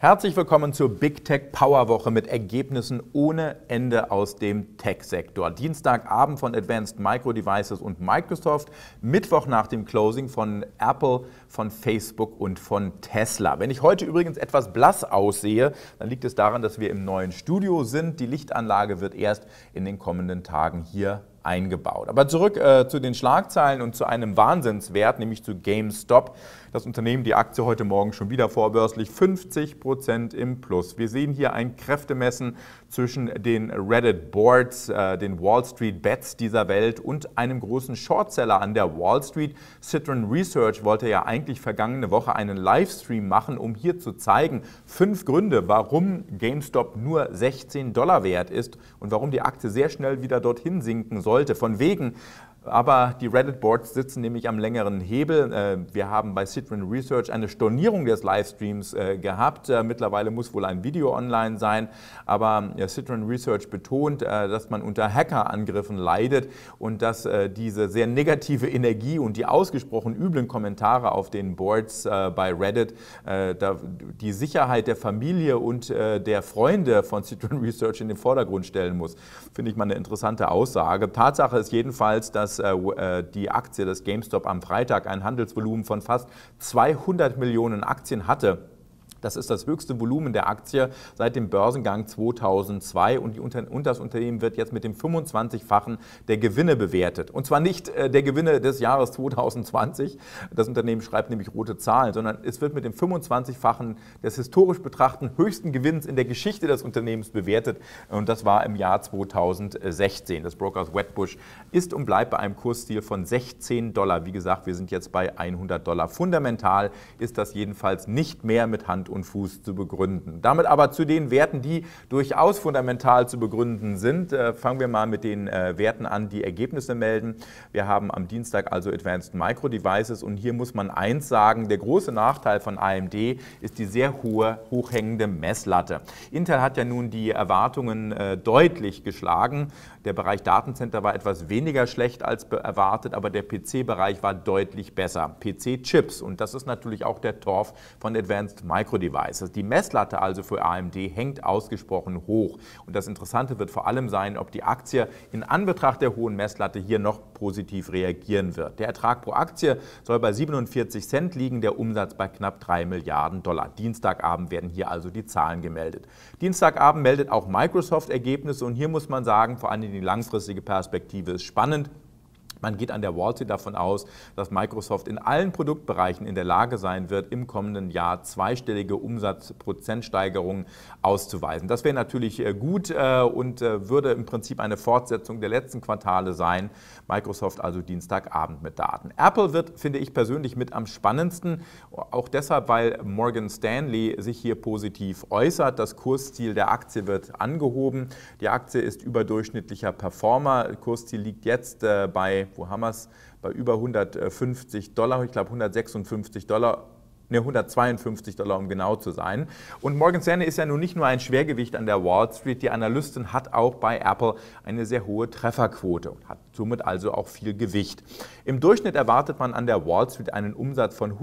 Herzlich willkommen zur Big Tech Power Woche mit Ergebnissen ohne Ende aus dem Tech-Sektor. Dienstagabend von Advanced Micro Devices und Microsoft, Mittwoch nach dem Closing von Apple, von Facebook und von Tesla. Wenn ich heute übrigens etwas blass aussehe, dann liegt es daran, dass wir im neuen Studio sind. Die Lichtanlage wird erst in den kommenden Tagen hier eingebaut. Aber zurück zu den Schlagzeilen und zu einem Wahnsinnswert, nämlich zu GameStop. Das Unternehmen, die Aktie heute Morgen schon wieder vorbörslich 50% im Plus. Wir sehen hier ein Kräftemessen zwischen den Reddit Boards, den Wall Street Bets dieser Welt und einem großen Shortseller an der Wall Street. Citron Research wollte ja eigentlich vergangene Woche einen Livestream machen, um hier zu zeigen, 5 Gründe, warum GameStop nur $16 wert ist und warum die Aktie sehr schnell wieder dorthin sinken sollte. Von wegen. Aber die Reddit-Boards sitzen nämlich am längeren Hebel. Wir haben bei Citron Research eine Stornierung des Livestreams gehabt. Mittlerweile muss wohl ein Video online sein. Aber Citron Research betont, dass man unter Hackerangriffen leidet und dass diese sehr negative Energie und die ausgesprochen üblen Kommentare auf den Boards bei Reddit die Sicherheit der Familie und der Freunde von Citron Research in den Vordergrund stellen muss. Finde ich mal eine interessante Aussage. Tatsache ist jedenfalls, dass die Aktie des GameStop am Freitag ein Handelsvolumen von fast 200 Millionen Aktien hatte. Das ist das höchste Volumen der Aktie seit dem Börsengang 2002 und das Unternehmen wird jetzt mit dem 25-fachen der Gewinne bewertet. Und zwar nicht der Gewinne des Jahres 2020, das Unternehmen schreibt nämlich rote Zahlen, sondern es wird mit dem 25-fachen des historisch betrachteten höchsten Gewinns in der Geschichte des Unternehmens bewertet und das war im Jahr 2016. Das Brokers Wedbush ist und bleibt bei einem Kursziel von $16. Wie gesagt, wir sind jetzt bei $100. Fundamental ist das jedenfalls nicht mehr mit Hand und Fuß zu begründen. Damit aber zu den Werten, die durchaus fundamental zu begründen sind. Fangen wir mal mit den Werten an, die Ergebnisse melden. Wir haben am Dienstag also Advanced Micro Devices und hier muss man eins sagen, der große Nachteil von AMD ist die sehr hohe, hochhängende Messlatte. Intel hat ja nun die Erwartungen deutlich geschlagen. Der Bereich Datencenter war etwas weniger schlecht als erwartet, aber der PC-Bereich war deutlich besser. PC-Chips und das ist natürlich auch der Torf von Advanced Micro Devices. Die Messlatte also für AMD hängt ausgesprochen hoch. Und das Interessante wird vor allem sein, ob die Aktie in Anbetracht der hohen Messlatte hier noch positiv reagieren wird. Der Ertrag pro Aktie soll bei 47 Cent liegen, der Umsatz bei knapp $3 Milliarden. Dienstagabend werden hier also die Zahlen gemeldet. Dienstagabend meldet auch Microsoft Ergebnisse und hier muss man sagen, vor allem die langfristige Perspektive ist spannend. Man geht an der Wall Street davon aus, dass Microsoft in allen Produktbereichen in der Lage sein wird, im kommenden Jahr zweistellige Umsatzprozentsteigerungen auszuweisen. Das wäre natürlich gut und würde im Prinzip eine Fortsetzung der letzten Quartale sein. Microsoft also Dienstagabend mit Daten. Apple wird, finde ich persönlich, mit am spannendsten, auch deshalb, weil Morgan Stanley sich hier positiv äußert. Das Kursziel der Aktie wird angehoben. Die Aktie ist überdurchschnittlicher Performer. Kursziel liegt jetzt bei wo haben wir es? Bei über $150, ich glaube $152, $152, um genau zu sein. Und Morgan Stanley ist ja nun nicht nur ein Schwergewicht an der Wall Street, die Analystin hat auch bei Apple eine sehr hohe Trefferquote und hat somit also auch viel Gewicht. Im Durchschnitt erwartet man an der Wall Street einen Umsatz von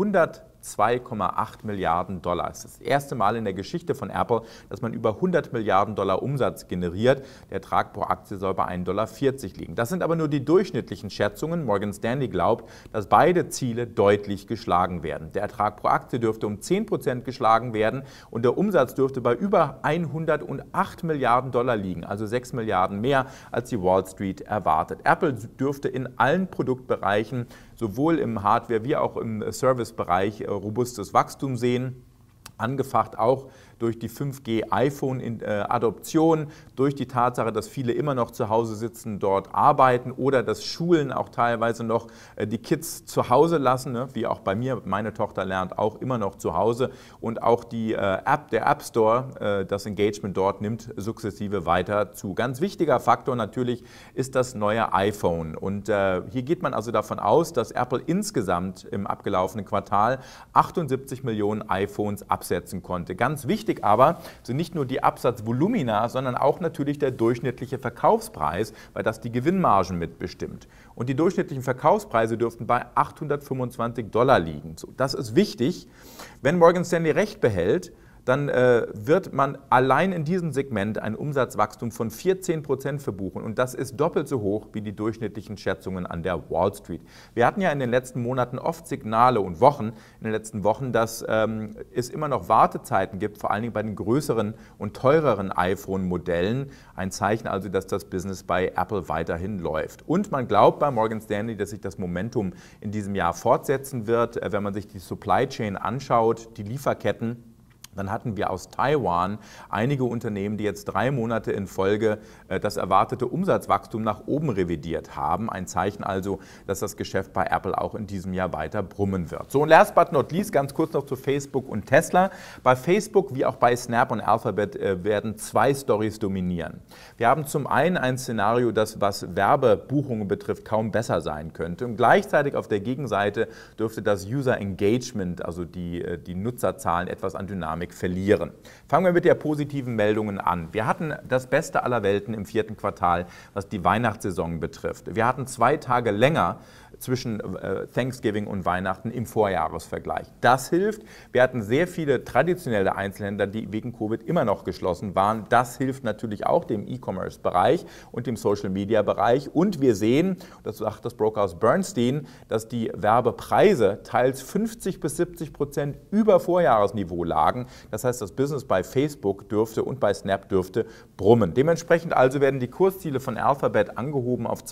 102,8 Milliarden Dollar. Es ist das erste Mal in der Geschichte von Apple, dass man über 100 Milliarden Dollar Umsatz generiert. Der Ertrag pro Aktie soll bei $1,40 liegen. Das sind aber nur die durchschnittlichen Schätzungen. Morgan Stanley glaubt, dass beide Ziele deutlich geschlagen werden. Der Ertrag pro Aktie dürfte um 10% geschlagen werden und der Umsatz dürfte bei über 108 Milliarden Dollar liegen, also 6 Milliarden mehr, als die Wall Street erwartet. Apple dürfte in allen Produktbereichen, sowohl im Hardware- wie auch im Servicebereich, robustes Wachstum sehen, angefacht auch durch die 5G-iPhone-Adoption, durch die Tatsache, dass viele immer noch zu Hause sitzen, dort arbeiten oder dass Schulen auch teilweise noch die Kids zu Hause lassen, ne? Wie auch bei mir, meine Tochter lernt auch immer noch zu Hause und auch die der App Store, das Engagement dort nimmt sukzessive weiter zu. Ganz wichtiger Faktor natürlich ist das neue iPhone und hier geht man also davon aus, dass Apple insgesamt im abgelaufenen Quartal 78 Millionen iPhones absetzen konnte. Ganz wichtig aber sind nicht nur die Absatzvolumina, sondern auch natürlich der durchschnittliche Verkaufspreis, weil das die Gewinnmargen mitbestimmt. Und die durchschnittlichen Verkaufspreise dürften bei $825 liegen. So, das ist wichtig. Wenn Morgan Stanley recht behält, dann wird man allein in diesem Segment ein Umsatzwachstum von 14% verbuchen. Und das ist doppelt so hoch wie die durchschnittlichen Schätzungen an der Wall Street. Wir hatten ja in den letzten Monaten oft Signale und Wochen, in den letzten Wochen, dass es immer noch Wartezeiten gibt, vor allen Dingen bei den größeren und teureren iPhone-Modellen. Ein Zeichen also, dass das Business bei Apple weiterhin läuft. Und man glaubt bei Morgan Stanley, dass sich das Momentum in diesem Jahr fortsetzen wird. Wenn man sich die Supply Chain anschaut, die Lieferketten, dann hatten wir aus Taiwan einige Unternehmen, die jetzt 3 Monate in Folge das erwartete Umsatzwachstum nach oben revidiert haben. Ein Zeichen also, dass das Geschäft bei Apple auch in diesem Jahr weiter brummen wird. So, und last but not least, ganz kurz noch zu Facebook und Tesla. Bei Facebook wie auch bei Snap und Alphabet werden 2 Stories dominieren. Wir haben zum einen ein Szenario, das, was Werbebuchungen betrifft, kaum besser sein könnte. Und gleichzeitig auf der Gegenseite dürfte das User Engagement, also die Nutzerzahlen, etwas an Dynamik verlieren. Fangen wir mit der positiven Meldungen an. Wir hatten das Beste aller Welten im 4. Quartal, was die Weihnachtssaison betrifft. Wir hatten 2 Tage länger zwischen Thanksgiving und Weihnachten im Vorjahresvergleich. Das hilft. Wir hatten sehr viele traditionelle Einzelhändler, die wegen Covid immer noch geschlossen waren. Das hilft natürlich auch dem E-Commerce-Bereich und dem Social-Media-Bereich. Und wir sehen, das sagt das Brokerhaus Bernstein, dass die Werbepreise teils 50-70% über Vorjahresniveau lagen. Das heißt, das Business bei Facebook dürfte und bei Snap dürfte brummen. Dementsprechend also werden die Kursziele von Alphabet angehoben auf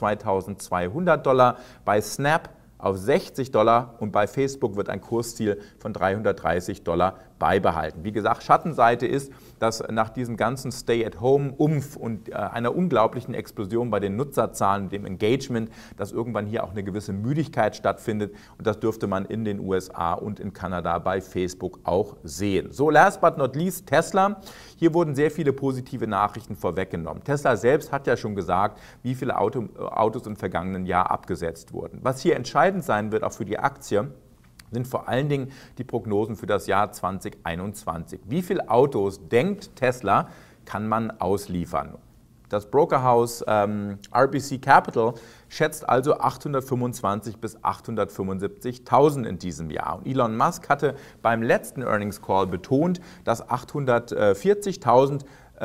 $2.200, bei Snap auf $60 und bei Facebook wird ein Kursziel von $330 beibehalten. Wie gesagt, Schattenseite ist, dass nach diesem ganzen Stay-at-Home-Umf und einer unglaublichen Explosion bei den Nutzerzahlen, dem Engagement, dass irgendwann hier auch eine gewisse Müdigkeit stattfindet und das dürfte man in den USA und in Kanada bei Facebook auch sehen. So, last but not least, Tesla. Hier wurden sehr viele positive Nachrichten vorweggenommen. Tesla selbst hat ja schon gesagt, wie viele Autos im vergangenen Jahr abgesetzt wurden. Was hier entscheidend sein wird, auch für die Aktie, sind vor allen Dingen die Prognosen für das Jahr 2021. Wie viele Autos, denkt Tesla, kann man ausliefern? Das Brokerhaus RBC Capital schätzt also 825.000 bis 875.000 in diesem Jahr. Und Elon Musk hatte beim letzten Earnings Call betont, dass 840.000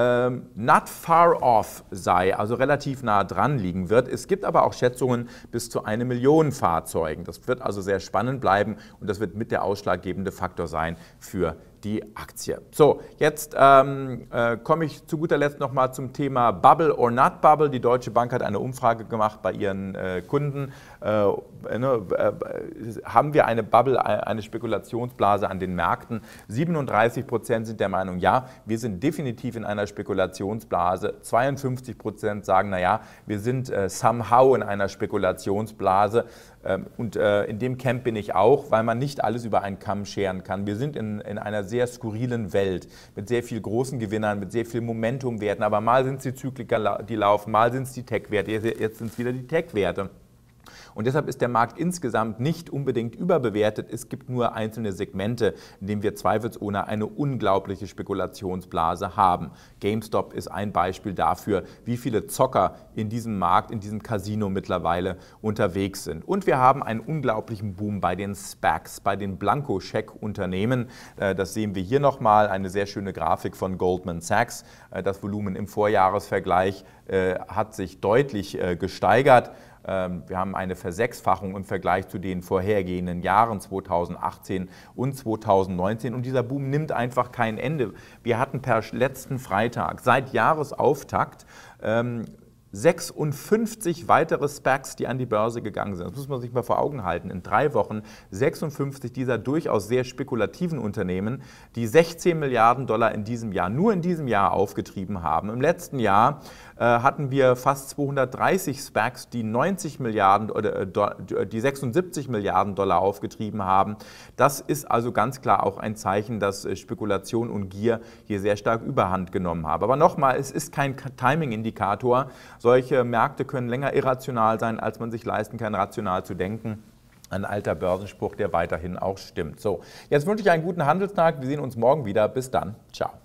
not far off sei, also relativ nah dran liegen wird. Es gibt aber auch Schätzungen bis zu 1 Million Fahrzeugen. Das wird also sehr spannend bleiben und das wird mit der ausschlaggebende Faktor sein für die Aktie. So, jetzt komme ich zu guter Letzt nochmal zum Thema Bubble or not Bubble. Die Deutsche Bank hat eine Umfrage gemacht bei ihren Kunden. Haben wir eine Bubble, eine Spekulationsblase an den Märkten? 37% sind der Meinung, ja, wir sind definitiv in einer Spekulationsblase. 52% sagen, naja, wir sind somehow in einer Spekulationsblase. Und in dem Camp bin ich auch, weil man nicht alles über einen Kamm scheren kann. Wir sind in einer sehr skurrilen Welt mit sehr viel großen Gewinnern, mit sehr viel Momentumwerten. Aber mal sind es die Zykliker, die laufen, mal sind es die Tech-Werte, jetzt sind es wieder die Tech-Werte. Und deshalb ist der Markt insgesamt nicht unbedingt überbewertet. Es gibt nur einzelne Segmente, in denen wir zweifelsohne eine unglaubliche Spekulationsblase haben. GameStop ist ein Beispiel dafür, wie viele Zocker in diesem Markt, in diesem Casino mittlerweile unterwegs sind. Und wir haben einen unglaublichen Boom bei den SPACs, bei den Blankoscheck-Unternehmen. Das sehen wir hier nochmal, eine sehr schöne Grafik von Goldman Sachs. Das Volumen im Vorjahresvergleich hat sich deutlich gesteigert. Wir haben eine Versechsfachung im Vergleich zu den vorhergehenden Jahren 2018 und 2019 und dieser Boom nimmt einfach kein Ende. Wir hatten per letzten Freitag seit Jahresauftakt 56 weitere SPACs, die an die Börse gegangen sind. Das muss man sich mal vor Augen halten. In 3 Wochen 56 dieser durchaus sehr spekulativen Unternehmen, die 16 Milliarden Dollar in diesem Jahr, nur in diesem Jahr aufgetrieben haben. Im letzten Jahr hatten wir fast 230 SPACs, die 90 Milliarden oder die 76 Milliarden Dollar aufgetrieben haben. Das ist also ganz klar auch ein Zeichen, dass Spekulation und Gier hier sehr stark Überhand genommen haben. Aber nochmal, es ist kein Timing-Indikator. Solche Märkte können länger irrational sein, als man sich leisten kann, rational zu denken. Ein alter Börsenspruch, der weiterhin auch stimmt. So, jetzt wünsche ich einen guten Handelstag. Wir sehen uns morgen wieder. Bis dann. Ciao.